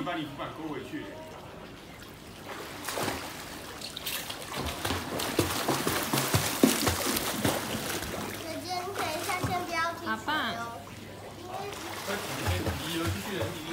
把你浮板勾回去。 姐姐，你等一下，先不要踢球哟。 好棒！快，你游出去了，你。